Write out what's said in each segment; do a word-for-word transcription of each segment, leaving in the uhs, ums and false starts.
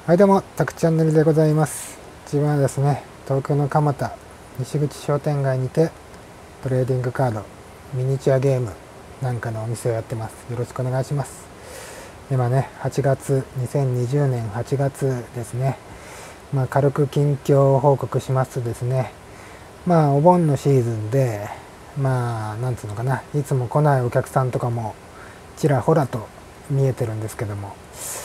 はいどうも、タクチャンネルでございます。自分はですね、東京の蒲田西口商店街にてトレーディングカード、ミニチュアゲームなんかのお店をやってます。よろしくお願いします。今ね、はちがつ、にせんにじゅうねんはちがつですね。まあ軽く近況報告しますとですね、まあお盆のシーズンで、まあなんつうのかな、いつも来ないお客さんとかもちらほらと見えてるんですけども、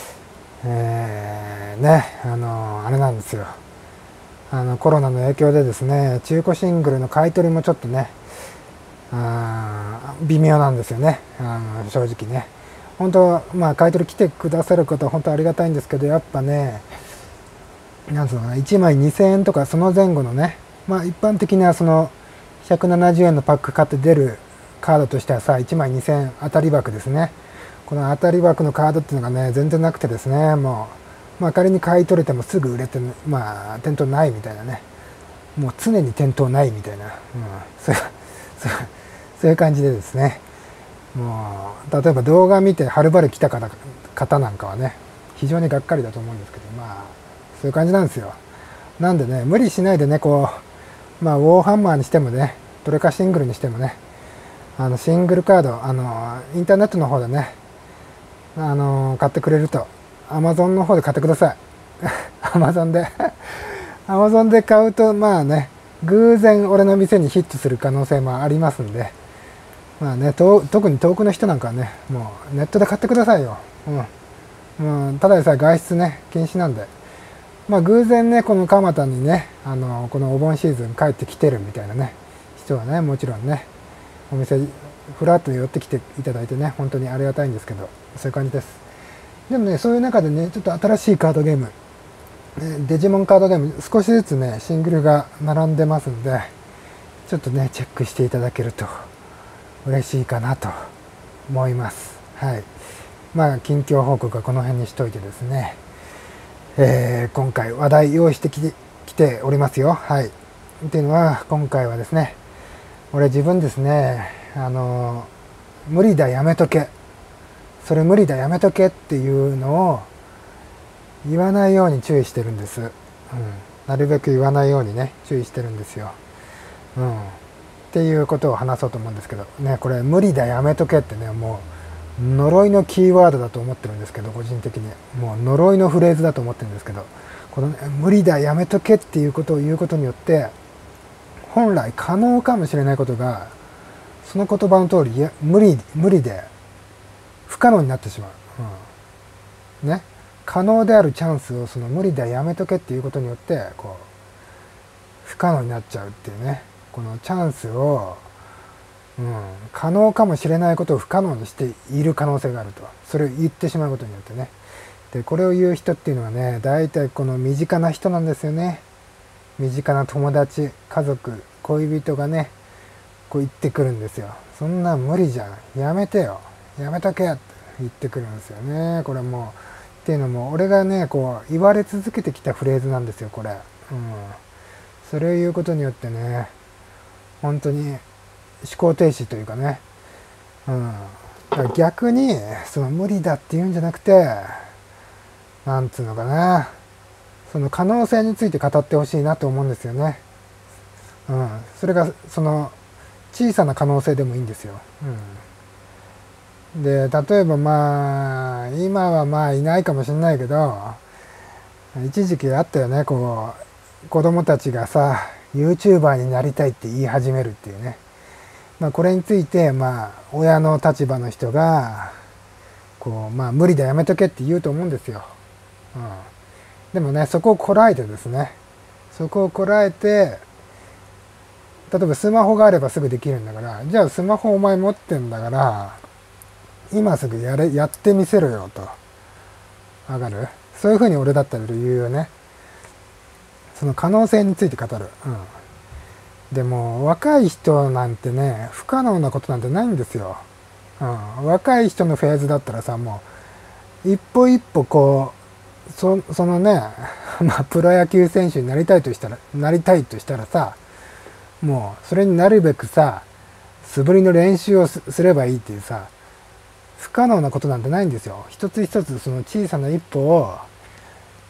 えー、ね、あのあれなんですよ。あのコロナの影響でですね、中古シングルの買い取りもちょっとね、あ微妙なんですよね。あの正直ね。本当、まあ買い取り来てくださることは本当ありがたいんですけど、やっぱね、なんつうのかな、いちまいにせんえんとかその前後のね、まあ一般的にはそのひゃくななじゅうえんのパック買って出るカードとしてはさ、いちまいにせんえん当たり枠ですね。この当たり枠のカードっていうのがね、全然なくてですね、もう、まあ、仮に買い取れてもすぐ売れて、まあ、店頭ないみたいなね、もう常に店頭ないみたいな、うん、そういうそうそういう感じでですね、もう、例えば動画見てはるばる来た方方なんかはね、非常にがっかりだと思うんですけど、まあ、そういう感じなんですよ。なんでね、無理しないでね、こう、まあ、ウォーハンマーにしてもね、トレカシングルにしてもね、あのシングルカード、あのインターネットの方でね、あの買ってくれると、アマゾンの方で買ってください。アマゾンでアマゾンで買うと、まあね、偶然俺の店にヒットする可能性もありますんで、まあね、と特に遠くの人なんかはね、もうネットで買ってくださいよ。うん、うん、ただでさえ外出ね禁止なんで、まあ偶然ね、この蒲田にね、あのこのお盆シーズン帰ってきてるみたいなね人はね、もちろんね、お店ふらっと寄ってきていただいてね、本当にありがたいんですけど、そういう感じです。でもね、そういう中でね、ちょっと新しいカードゲーム、デジモンカードゲーム、少しずつね、シングルが並んでますんで、ちょっとね、チェックしていただけると嬉しいかなと思います。はい。まあ、近況報告はこの辺にしといてですね、えー、今回話題用意してきて、きておりますよ。はい。っていうのは、今回はですね、俺自分ですね、あの、無理だ、やめとけ。それ無理だ、やめとけっていうのを言わないように注意してるんです。うん。なるべく言わないようにね、注意してるんですよ。うん。っていうことを話そうと思うんですけど、ね、これ無理だ、やめとけってね、もう呪いのキーワードだと思ってるんですけど、個人的に。もう呪いのフレーズだと思ってるんですけど、この、ね、無理だ、やめとけっていうことを言うことによって、本来可能かもしれないことが、その言葉の通り、いや無理、無理で不可能になってしまう。うん、ね。可能であるチャンスをその無理だ、やめとけっていうことによって、こう、不可能になっちゃうっていうね。このチャンスを、うん、可能かもしれないことを不可能にしている可能性があると。それを言ってしまうことによってね。で、これを言う人っていうのはね、大体この身近な人なんですよね。身近な友達、家族、恋人がね、こう言ってくるんですよ。そんなん無理じゃん。やめてよ。やめとけって言ってくるんですよね。これもう、っていうのも、俺がね、こう、言われ続けてきたフレーズなんですよ、これ。うん。それを言うことによってね、本当に思考停止というかね、うん。だから逆に、その無理だって言うんじゃなくて、なんつうのかな、その可能性について語ってほしいなと思うんですよね。うん。それが、その、小さな可能性でもいいんですよ。うん、で、例えばまあ、今はまあいないかもしれないけど、一時期あったよね、こう、子供たちがさ、YouTuber になりたいって言い始めるっていうね。まあこれについて、まあ、親の立場の人が、こう、まあ無理だ、やめとけって言うと思うんですよ。うん。でもね、そこをこらえてですね、そこをこらえて、例えばスマホがあればすぐできるんだから、じゃあスマホお前持ってんだから、今すぐやれ、やってみせろよと。わかる？そういうふうに俺だったら言うよね。その可能性について語る。うん。でも、若い人なんてね、不可能なことなんてないんですよ。うん。若い人のフェーズだったらさ、もう、一歩一歩こう、そそのね、まあ、プロ野球選手になりたいとしたら、なりたいとしたらさ、もうそれになるべくさ、素振りの練習を す, すればいいっていうさ、不可能なことなんてないんですよ。一つ一つその小さな一歩を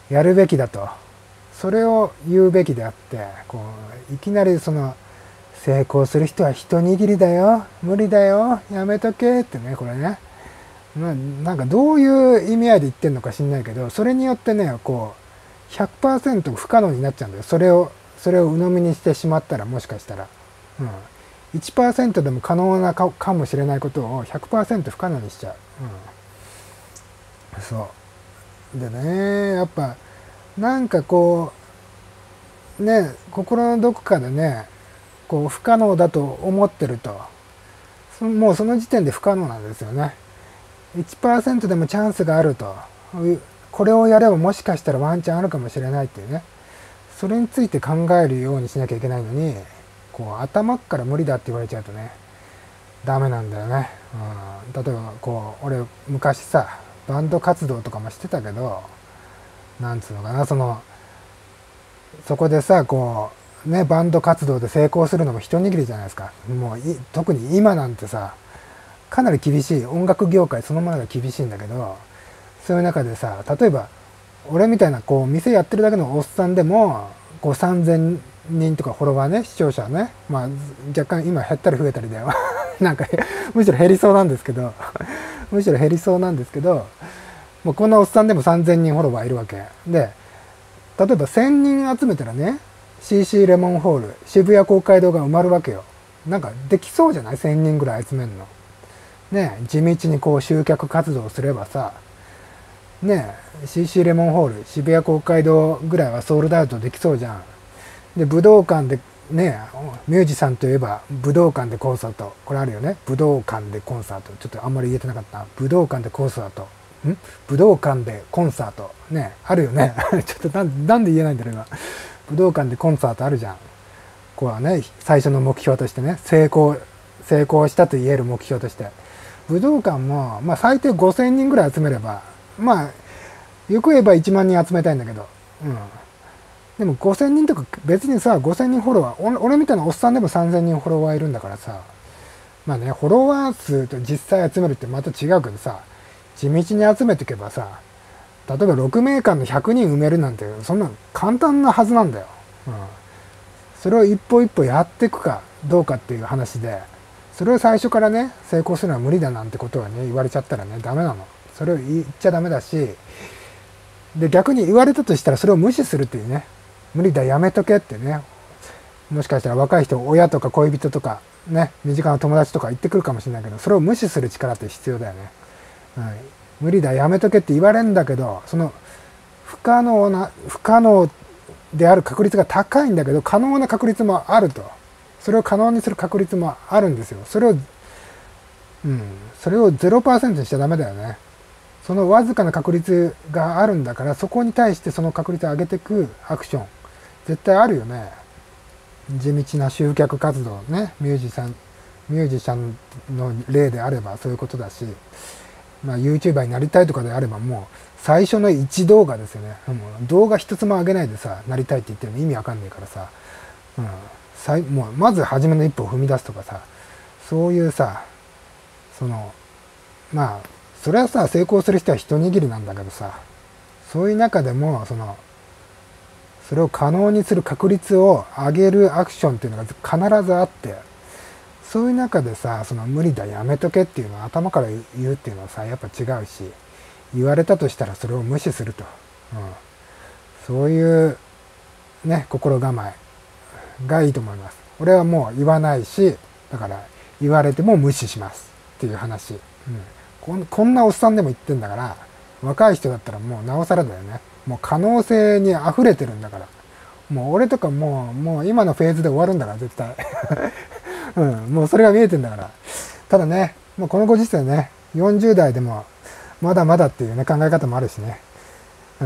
やるべきだと、それを言うべきであって、こういきなりその成功する人は一握りだよ、無理だよ、やめとけってね、これね、まあ、なんかどういう意味合いで言ってんのか知んないけど、それによってね、こう ひゃくパーセント 不可能になっちゃうんだよ。それをそれを鵜呑みにしてしまったら、もしかしたら、うん、いちパーセント でも可能な か, かもしれないことを ひゃくパーセント 不可能にしちゃう、うん、そうでね、やっぱなんかこうね、心のどこかでね、こう不可能だと思ってると、もうその時点で不可能なんですよね。いちパーセント でもチャンスがあると、これをやればもしかしたらワンチャンあるかもしれないっていうね、それについて考えるようにしなきゃいけないのに、こう頭から無理だって言われちゃうとね、ダメなんだよね、うん、例えばこう俺昔さバンド活動とかもしてたけど、なんつうのかな、そのそこでさこうね、バンド活動で成功するのも一握りじゃないですか。もうい特に今なんてさ、かなり厳しい、音楽業界そのものが厳しいんだけど、そういう中でさ、例えば俺みたいなこう店やってるだけのおっさんでもこうさんぜんにんとかフォロワーね、視聴者ね、まあ若干今減ったり増えたりだよなんかむしろ減りそうなんですけどむしろ減りそうなんですけど、もうこんなおっさんでもさんぜんにんフォロワーいるわけで、例えばせんにん集めたらね、 シーシー レモンホール渋谷公会堂が埋まるわけよ。なんかできそうじゃない？ せん 人ぐらい集めるのね。地道にこう集客活動すればさね、シーシー レモンホール渋谷公会堂ぐらいはソールドアウトできそうじゃん。で武道館でね、ミュージシャンといえば武道館でコンサート、これあるよね、武道館でコンサート、ちょっとあんまり言えてなかったな、武道館でコンサート、ん武道館でコンサートね、あるよねちょっとなんなんで言えないんだろう今。武道館でコンサートあるじゃん。これはね、最初の目標としてね、成功成功したと言える目標として、武道館も、まあ、最低ごせんにんぐらい集めれば、まあよく言えばいちまんにん集めたいんだけど、うん、でもごせんにんとか別にさ、ごせんにんフォロワー、俺みたいなおっさんでもさんぜんにんフォロワーいるんだからさ、まあね、フォロワー数と実際集めるってまた違うけどさ、地道に集めていけばさ、例えばろくメーカーのひゃくにん埋めるなんてそんな簡単なはずなんだよ、うん、それを一歩一歩やっていくかどうかっていう話で、それを最初からね成功するのは無理だなんてことはね言われちゃったらねダメなの。それを言っちゃダメだし、で逆に言われたとしたらそれを無視するっていうね、無理だやめとけってね、もしかしたら若い人、親とか恋人とかね、身近な友達とか言ってくるかもしれないけど、それを無視する力って必要だよね、はい、無理だやめとけって言われるんだけど、その不可能な不可能である確率が高いんだけど、可能な確率もあると、それを可能にする確率もあるんですよ。それをうんそれを ゼロパーセント にしちゃダメだよね。そのわずかな確率があるんだから、そこに対してその確率を上げていくアクション絶対あるよね。地道な集客活動ね、ミュージシャンミュージシャンの例であればそういうことだし、まあ、YouTuber になりたいとかであればもう最初のいち動画ですよね。もう動画一つも上げないでさなりたいって言ってるの意味わかんないからさ、うん、さいもうまず初めの一歩を踏み出すとかさ、そういうさ、そのまあそれはさ成功する人は一握りなんだけどさ、そういう中でもそのそれを可能にする確率を上げるアクションっていうのが必ずあって、そういう中でさ、その無理だやめとけっていうのを頭から言うっていうのはさやっぱ違うし、言われたとしたらそれを無視すると、うん、そういうね心構えがいいと思います。俺はもう言わないし、だから言われても無視しますっていう話、うん、こん、こんなおっさんでも言ってんだから、若い人だったらもうなおさらだよね。もう可能性に溢れてるんだから、もう俺とかもうもう今のフェーズで終わるんだから絶対うん、もうそれが見えてんだから。ただね、もうこのご時世ね、よんじゅう代でもまだまだっていうね考え方もあるしね、うん、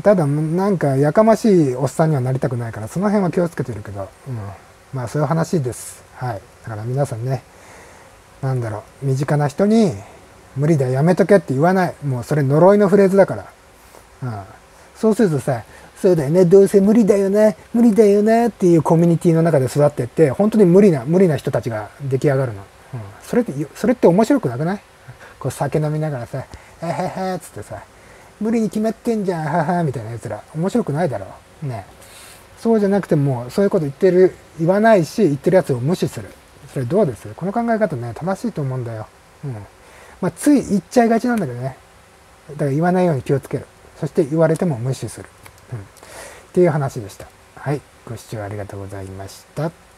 ただなんかやかましいおっさんにはなりたくないから、その辺は気をつけてるけど、うん、まあそういう話です。はい。だから皆さんね、なんだろう、身近な人に無理だやめとけって言わない。もうそれ呪いのフレーズだから、うん、そうするとさ、そうだよね、どうせ無理だよね、無理だよねっていうコミュニティの中で育ってって、本当に無理な無理な人たちが出来上がるの、うん、それってそれって面白くなくない？こう酒飲みながらさ、えへへっつってさ、 無理に決めてんじゃん、ははみたいなやつら、面白くないだろう。ね。そうじゃなくても、そういうこと言ってる、言わないし、言ってるやつを無視する。それどうです？この考え方ね、正しいと思うんだよ。うん。まあ、つい言っちゃいがちなんだけどね。だから言わないように気をつける。そして言われても無視する。うん。っていう話でした。はい。ご視聴ありがとうございました。